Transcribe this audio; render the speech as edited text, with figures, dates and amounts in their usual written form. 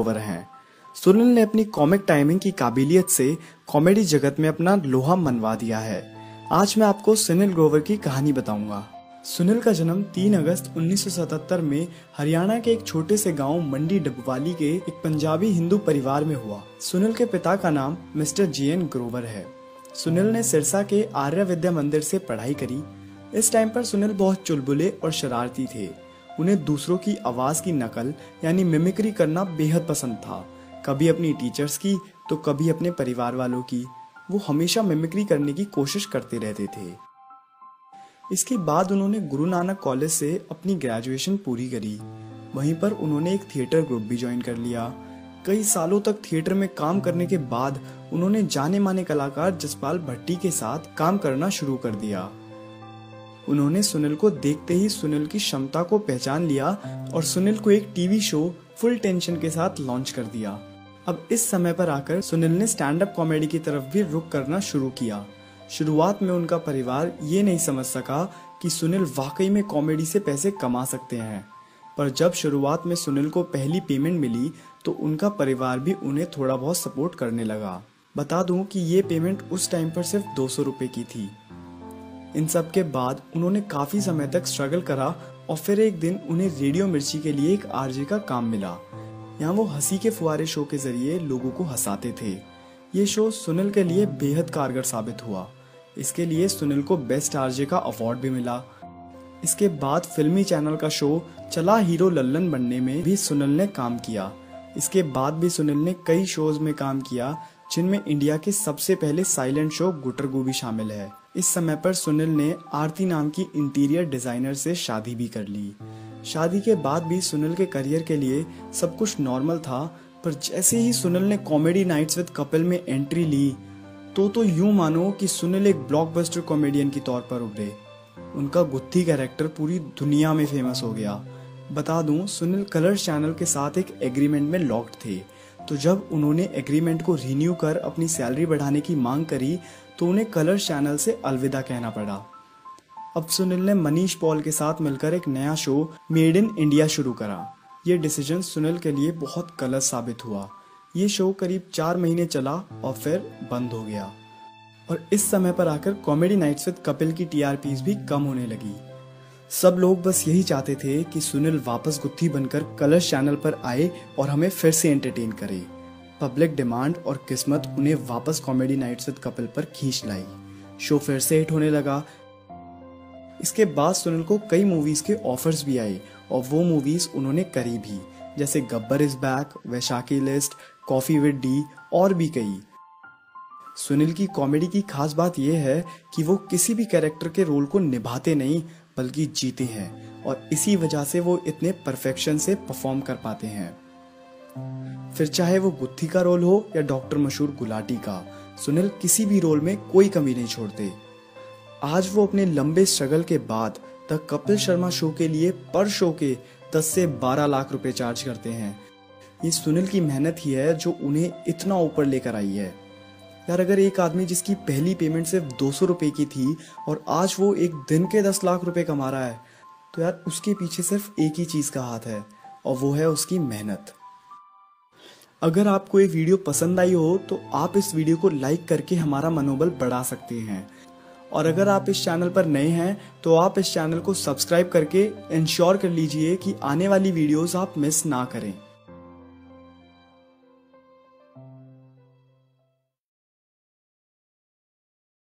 ग्रोवर हैं। सुनील ने अपनी कॉमिक टाइमिंग की काबिलियत से कॉमेडी जगत में अपना लोहा मनवा दिया है। आज मैं आपको सुनील ग्रोवर की कहानी बताऊंगा। सुनील का जन्म 3 अगस्त 1977 में हरियाणा के एक छोटे से गांव मंडी डबवाली के एक पंजाबी हिंदू परिवार में हुआ। सुनील के पिता का नाम मिस्टर JN ग्रोवर है। सुनील ने सिरसा के आर्य विद्या मंदिर से पढ़ाई करी। इस टाइम पर सुनील बहुत चुलबुले और शरारती थे। उन्हें दूसरों की आवाज की नकल यानी मिमिक्री करना बेहद पसंद था। कभी अपनी टीचर्स की तो कभी अपने परिवार वालों की। वो हमेशा मिमिक्री करने की कोशिश करते रहते थे। इसके बाद उन्होंने गुरु नानक कॉलेज से अपनी ग्रेजुएशन पूरी करी। वहीं पर उन्होंने एक थिएटर ग्रुप भी ज्वाइन कर लिया। कई सालों तक थिएटर में काम करने के बाद उन्होंने जाने माने कलाकार जसपाल भट्टी के साथ काम करना शुरू कर दिया। उन्होंने सुनील को देखते ही सुनील की क्षमता को पहचान लिया और सुनील को एक टीवी शो फुल टेंशन के साथ लॉन्च कर दिया। अब इस समय पर आकर सुनील ने स्टैंड अप कॉमेडी की तरफ भी रुख करना शुरू किया। शुरुआत में उनका परिवार ये नहीं समझ सका कि सुनील वाकई में कॉमेडी से पैसे कमा सकते हैं, पर जब शुरुआत में सुनील को पहली पेमेंट मिली तो उनका परिवार भी उन्हें थोड़ा बहुत सपोर्ट करने लगा। बता दूं कि ये पेमेंट उस टाइम पर सिर्फ 200 रुपए की थी। इन सब के बाद उन्होंने काफी समय तक स्ट्रगल करा और फिर एक दिन उन्हें रेडियो मिर्ची के लिए एक आरजे का काम मिला। यहाँ वो हंसी के फुहारे शो के जरिए लोगों को हंसाते थे। ये शो सुनील के लिए बेहद कारगर साबित हुआ। इसके लिए सुनील को बेस्ट आरजे का अवार्ड भी मिला। इसके बाद फिल्मी चैनल का शो चला हीरो लल्लन बनने में भी सुनील ने काम किया। इसके बाद भी सुनील ने कई शोज में काम किया, जिनमें इंडिया के सबसे पहले साइलेंट शो गुटरगू भी शामिल है। इस समय पर सुनील ने आरती नाम की इंटीरियर डिजाइनर से शादी भी कर ली। शादी के बाद भी सुनील के करियर के लिए सब कुछ नॉर्मल था, पर जैसे ही सुनील ने कॉमेडी नाइट्स विद कपिल में एंट्री ली तो यूं मानो कि सुनील एक ब्लॉकबस्टर कॉमेडियन के तौर पर उभरे। उनका गुत्थी कैरेक्टर पूरी दुनिया में फेमस हो गया। बता दूं, सुनील कलर्स चैनल के साथ एक एग्रीमेंट में लॉक्ड थे, तो जब उन्होंने एग्रीमेंट को रिन्यू कर अपनी सैलरी बढ़ाने की मांग करी तो उन्हें कलर्स चैनल से अलविदा कहना पड़ा। अब सुनील ने मनीष पॉल के साथ मिलकर एक नया शो मेड इन इंडिया शुरू करा। ये डिसीजन सुनील के लिए बहुत गलत साबित हुआ। ये शो करीब 4 महीने चला और फिर बंद हो गया। और इस समय पर आकर कॉमेडी नाइट्स विद कपिल की TRPs भी कम होने लगी। सब लोग बस यही चाहते थे कि सुनील वापस गुत्थी बनकर कलर्स चैनल पर आए और हमें फिर से एंटरटेन करे। पब्लिक डिमांड और किस्मत उन्हें वापस कॉमेडी नाइट्स विद कपिल पर खींच लाई। शो फिर से हिट होने लगा। इसके बाद सुनील को कई मूवीज के ऑफर्स भी आए और वो मूवीज उन्होंने करी भी, जैसे Gabbar is back, Vaisakhi list, coffee with D और भी कई। सुनील की कॉमेडी की खास बात यह है कि वो किसी भी कैरेक्टर के रोल को निभाते नहीं बल्कि जीते हैं, और इसी वजह से वो इतने परफेक्शन से परफॉर्म कर पाते हैं। फिर चाहे वो गुत्थी का रोल हो या डॉक्टर मशहूर गुलाटी का, सुनील किसी भी रोल में कोई कमी नहीं छोड़ते। आज वो अपने लंबे स्ट्रगल के बाद द कपिल शर्मा शो के लिए पर शो के 10 से 12 लाख रुपए चार्ज करते हैं। ये सुनील की मेहनत ही है जो उन्हें इतना ऊपर लेकर आई है। यार, अगर एक आदमी जिसकी पहली पेमेंट सिर्फ 200 रुपए की थी और आज वो एक दिन के 10 लाख रुपए कमा रहा है, तो यार उसके पीछे सिर्फ एक ही चीज का हाथ है और वो है उसकी मेहनत। अगर आपको ये वीडियो पसंद आई हो तो आप इस वीडियो को लाइक करके हमारा मनोबल बढ़ा सकते हैं, और अगर आप इस चैनल पर नए हैं तो आप इस चैनल को सब्सक्राइब करके इंश्योर कर लीजिए कि आने वाली वीडियोस आप मिस ना करें।